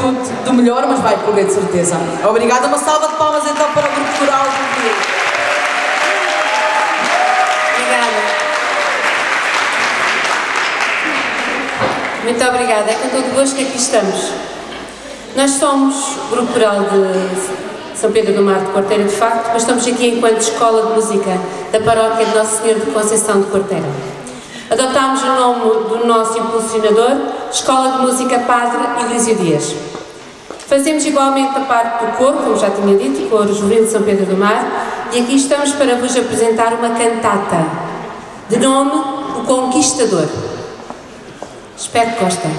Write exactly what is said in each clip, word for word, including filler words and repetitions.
tudo do melhor, mas vai correr de certeza. Obrigada, uma salva de palmas então para o Grupo Coral do Rio. Obrigada. Muito obrigada, é com todo gosto que aqui estamos. Nós somos o Grupo Coral de São Pedro do Mar de Quarteira, de facto, mas estamos aqui enquanto Escola de Música da Paróquia de Nossa Senhora de Conceição de Quarteira. Adotámos o nome do nosso impulsionador, Escola de Música Padre Elísio Dias. Fazemos igualmente a parte do coro, como já tinha dito, Coro Juvenil de São Pedro do Mar, e aqui estamos para vos apresentar uma cantata, de nome O Conquistador. Espero que gostem.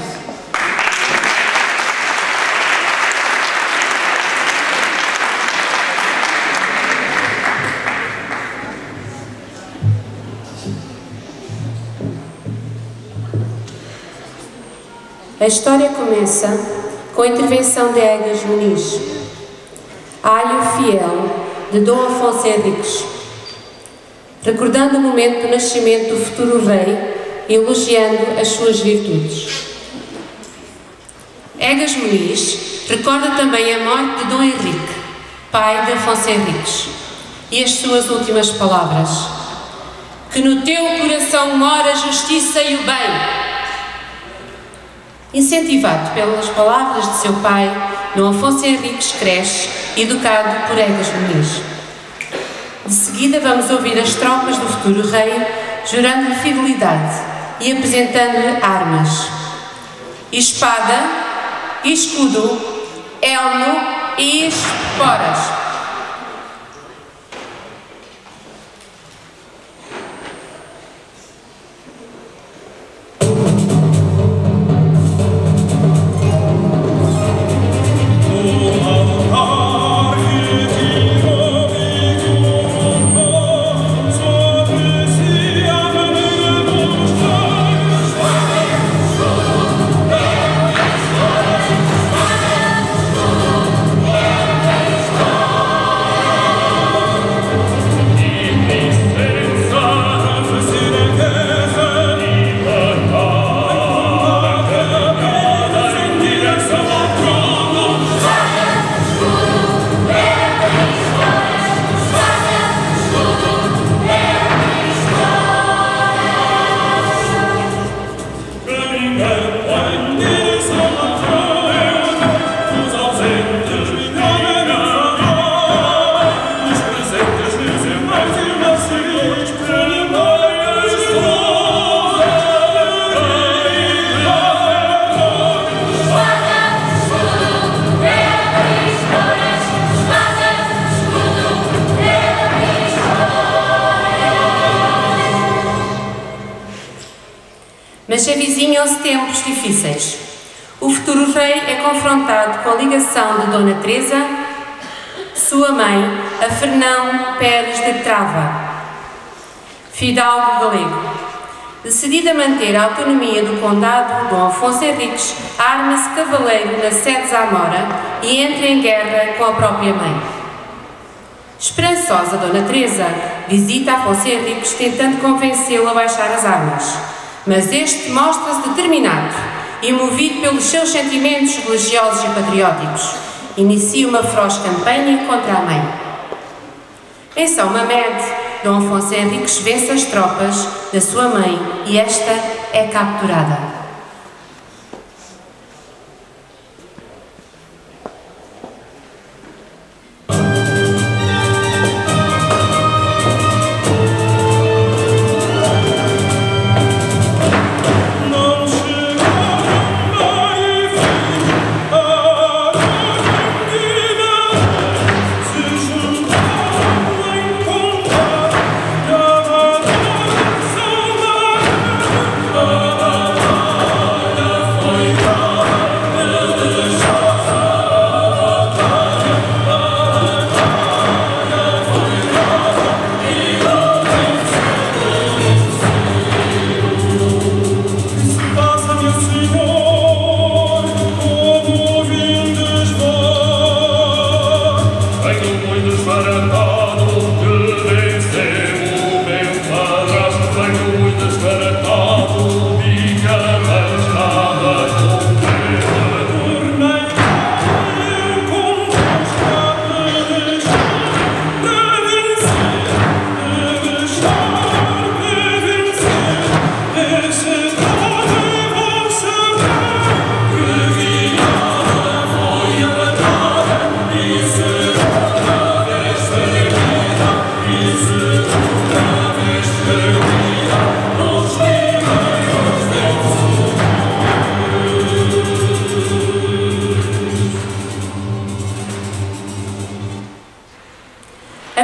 A história começa com a intervenção de Egas Muniz, aio fiel de Dom Afonso Henriques, recordando o momento do nascimento do futuro rei e elogiando as suas virtudes. Egas Muniz recorda também a morte de Dom Henrique, pai de Afonso Henriques, e as suas últimas palavras: que no teu coração mora a justiça e o bem. Incentivado pelas palavras de seu pai, Dom Afonso Henriques cresce, educado por Egas Muniz. De seguida vamos ouvir as tropas do futuro rei, jurando-lhe fidelidade e apresentando-lhe armas: espada, escudo, elmo e esporas. Mas avizinham-se tempos difíceis. O futuro rei é confrontado com a ligação de Dona Teresa, sua mãe, a Fernão Pérez de Trava, fidalgo galego. Decidida a manter a autonomia do condado, Dom Afonso Henriques arma-se cavaleiro na sede de Zamora e entra em guerra com a própria mãe. Esperançosa Dona Teresa visita Afonso Henriques tentando convencê-lo a baixar as armas. Mas este mostra-se determinado e, movido pelos seus sentimentos religiosos e patrióticos, inicia uma feroz campanha contra a mãe. Em São Mamede, Dom Afonso Henriques vence as tropas da sua mãe e esta é capturada. Oh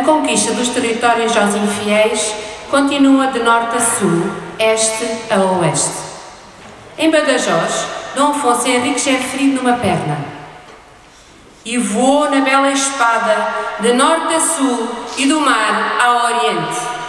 conquista dos territórios aos infiéis continua de norte a sul, este a oeste. Em Badajoz, Dom Afonso Henriques é ferido numa perna e voou na bela espada de norte a sul e do mar ao oriente.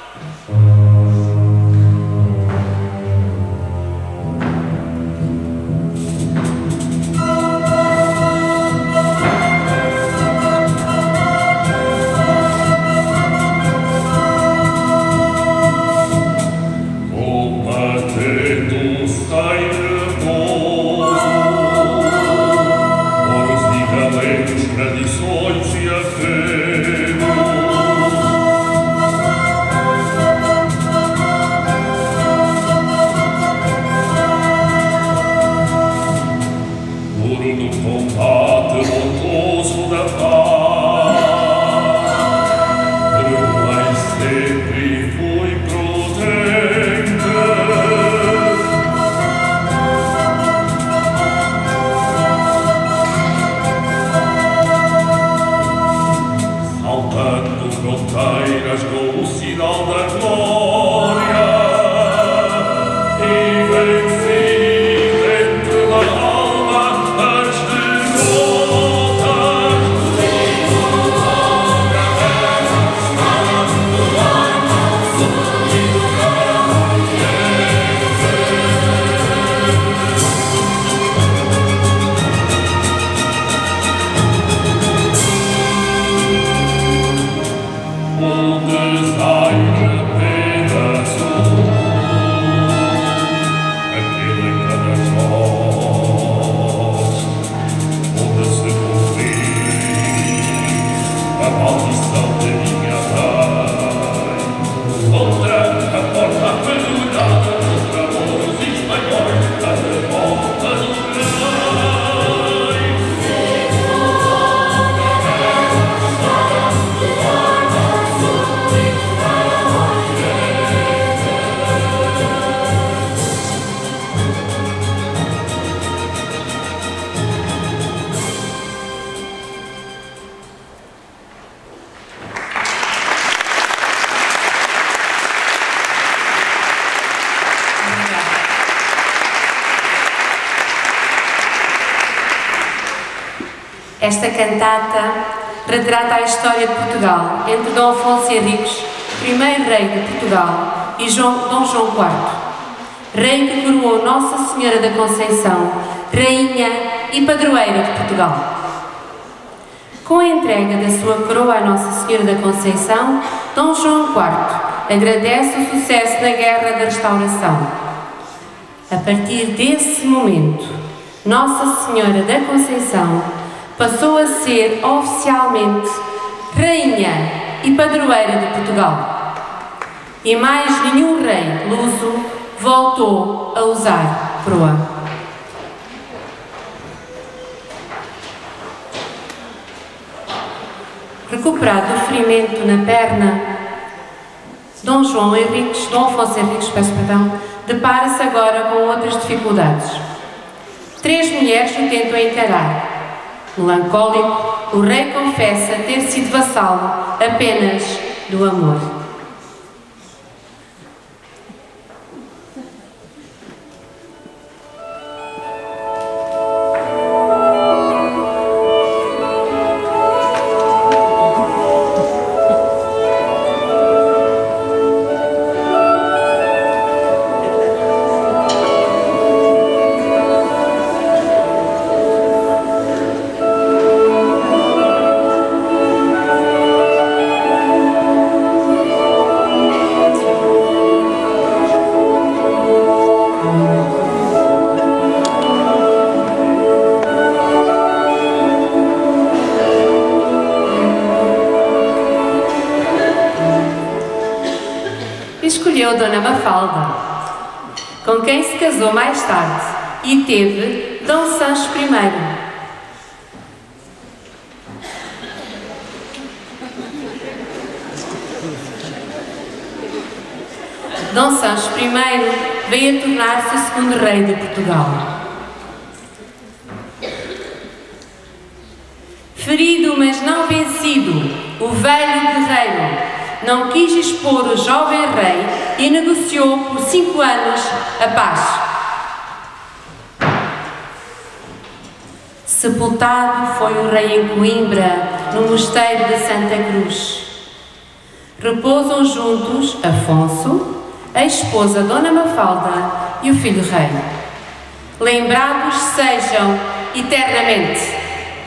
Esta cantata retrata a história de Portugal entre Dom Afonso Henriques, primeiro rei de Portugal, e João, Dom João quarto, rei que coroou Nossa Senhora da Conceição, rainha e padroeira de Portugal. Com a entrega da sua coroa à Nossa Senhora da Conceição, Dom João quarto agradece o sucesso na Guerra da Restauração. A partir desse momento, Nossa Senhora da Conceição passou a ser oficialmente rainha e padroeira de Portugal. E mais nenhum rei luso voltou a usar coroa. Recuperado do ferimento na perna, Dom João Henriques, Dom Afonso Henriques, peço perdão, depara-se agora com outras dificuldades. Três mulheres o tentam encarar. Melancólico, o rei confessa ter sido vassalo apenas do amor. Escolheu Dona Mafalda, com quem se casou mais tarde e teve Dom Sancho primeiro. Dom Sancho primeiro veio a tornar-se o segundo rei de Portugal. Ferido, mas não vencido, o velho guerreiro, não quis expor o jovem rei e negociou por cinco anos a paz. Sepultado foi o rei em Coimbra, no mosteiro de Santa Cruz. Repousam juntos Afonso, a esposa Dona Mafalda e o filho rei. Lembrados sejam eternamente.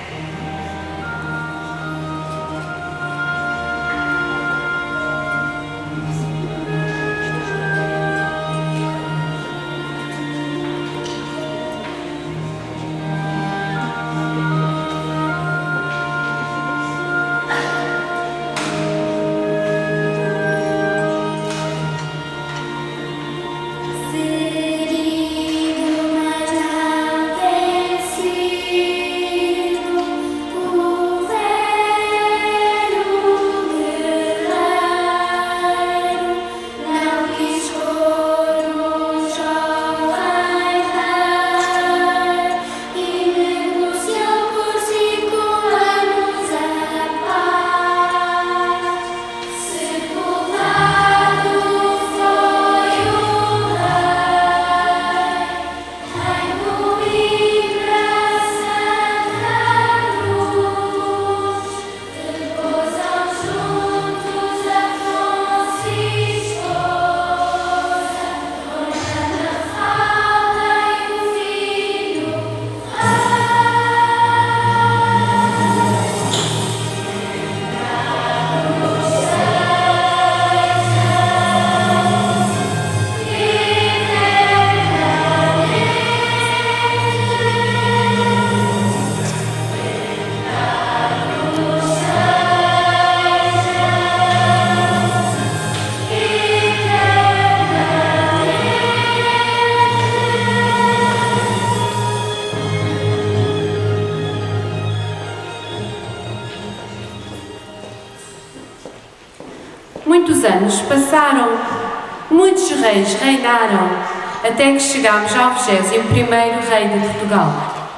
Muitos anos passaram, muitos reis reinaram, até que chegámos ao vigésimo primeiro rei de Portugal,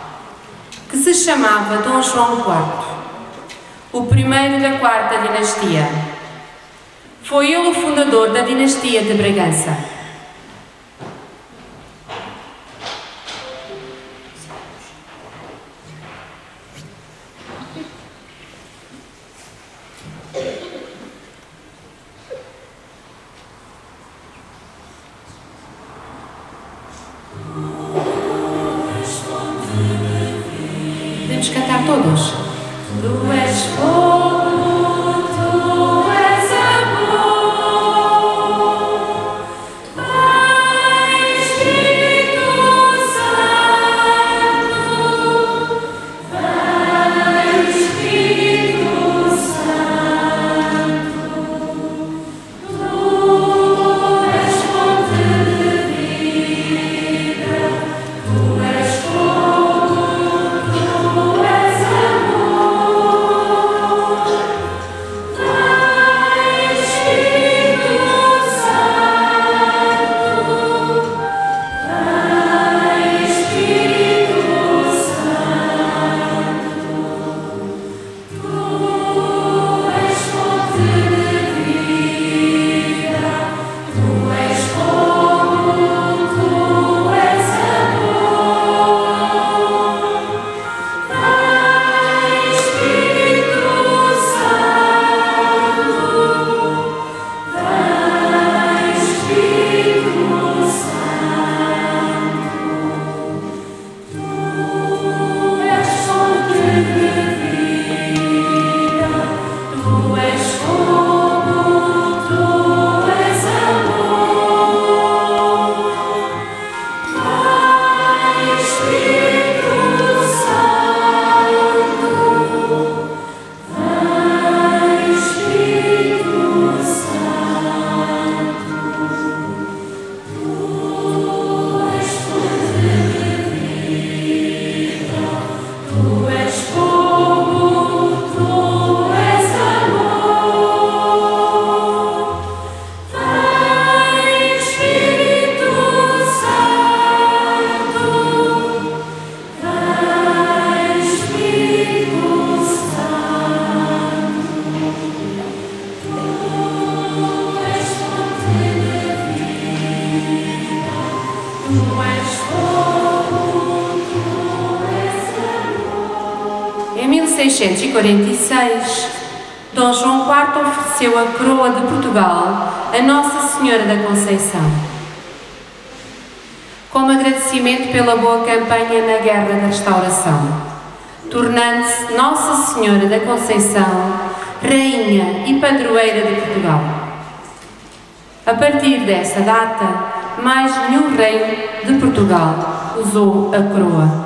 que se chamava Dom João quarto, o primeiro da quarta dinastia. Foi ele o fundador da dinastia de Bragança. Podemos cantar todos? Tu és fogo, tu és amor, Pai Espírito Santo, Pai Espírito Santo, tu és fonte de vida, tu és fogo, tu és amor. em mil seiscentos e quarenta e seis, Dom João quarto ofereceu a coroa de Portugal a Nossa Senhora da Conceição, como agradecimento pela boa campanha na Guerra da Restauração, tornando-se Nossa Senhora da Conceição Rainha e Padroeira de Portugal. A partir dessa data, mais nenhum rei de Portugal usou a coroa.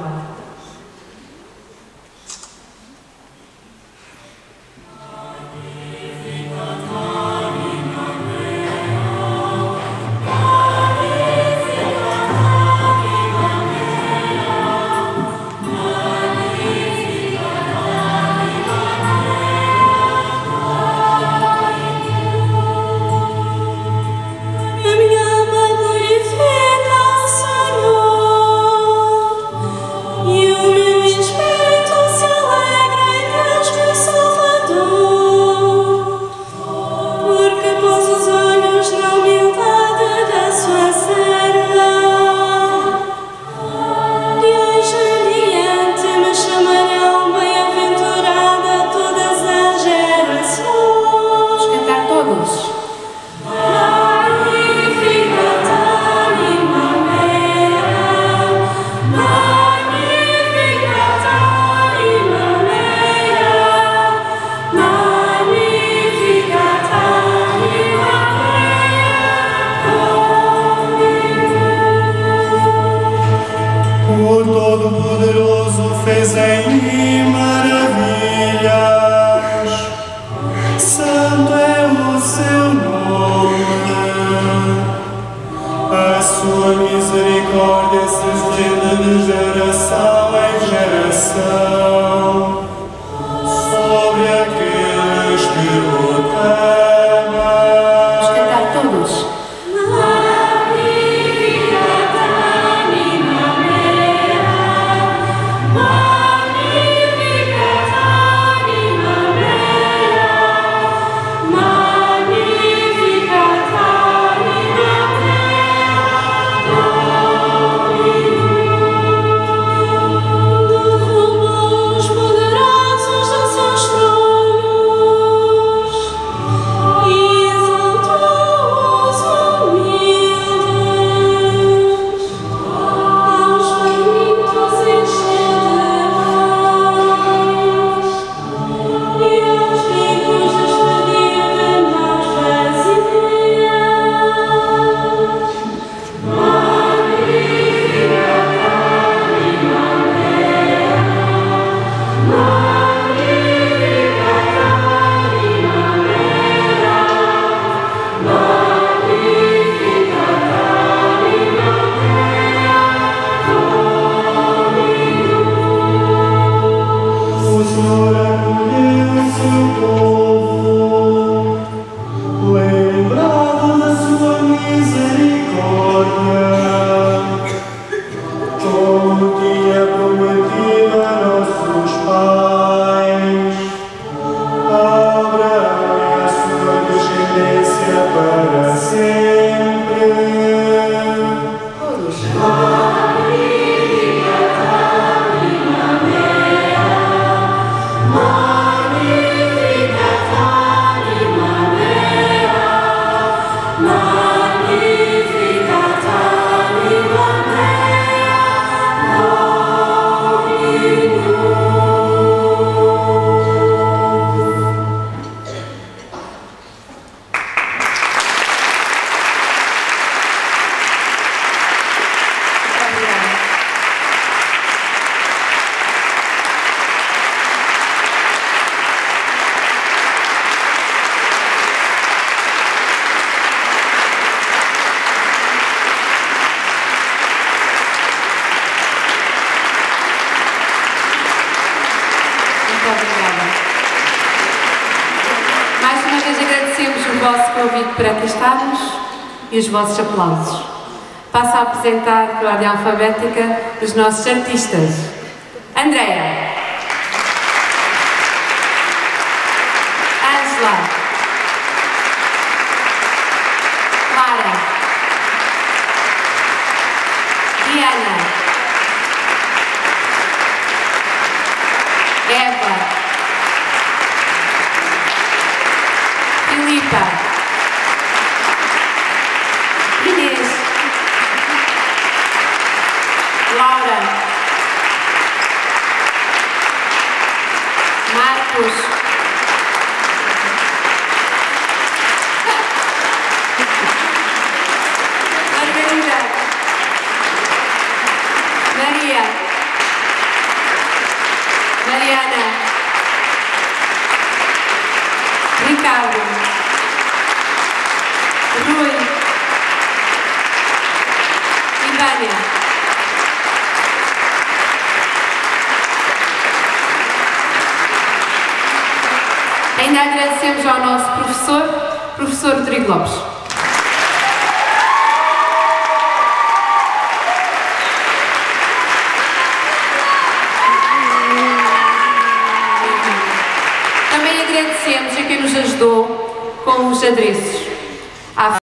Por aqui estarmos e os vossos aplausos. Passo a apresentar por ordem alfabética os nossos artistas. Andréa, Ângela, Clara, Diana, Eva, Filipa, Inês, Laura, Marcos, Margarida, Maria, Mariana, Ricardo, Rui e Vânia. Ainda agradecemos ao nosso professor, professor Rodrigo Lopes. Também agradecemos a quem nos ajudou com os adereços.